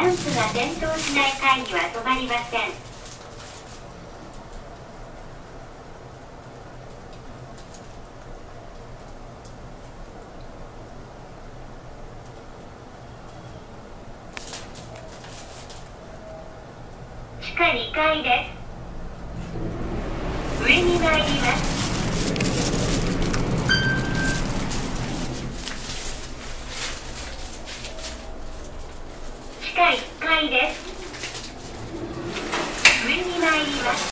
ランプが点灯しない階には止まりません。地下2階です。上に参ります。地下1階です。